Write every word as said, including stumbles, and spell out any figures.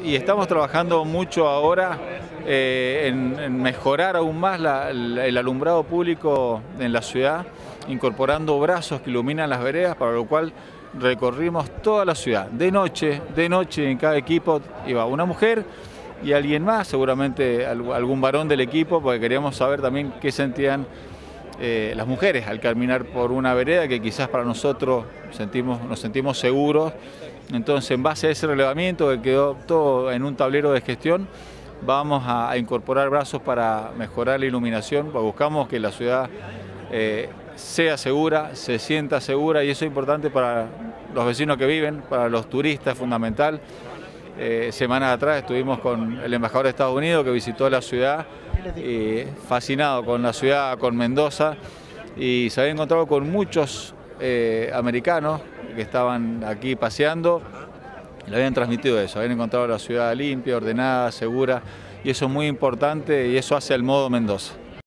y estamos trabajando mucho ahora eh, en, en mejorar aún más la, la, el alumbrado público en la ciudad, incorporando brazos que iluminan las veredas, para lo cual recorrimos toda la ciudad. De noche, de noche en cada equipo iba una mujer y alguien más, seguramente algún varón del equipo, porque queríamos saber también qué sentían eh, las mujeres al caminar por una vereda que quizás para nosotros sentimos, nos sentimos seguros. Entonces, en base a ese relevamiento que quedó todo en un tablero de gestión, vamos a, a incorporar brazos para mejorar la iluminación, porque buscamos que la ciudad eh, sea segura, se sienta segura, y eso es importante para los vecinos que viven, para los turistas, es fundamental. Eh, semanas atrás estuvimos con el embajador de Estados Unidos que visitó la ciudad, y fascinado con la ciudad, con Mendoza, y se había encontrado con muchos eh, americanos que estaban aquí paseando y le habían transmitido eso, habían encontrado la ciudad limpia, ordenada, segura, y eso es muy importante y eso hace el modo Mendoza.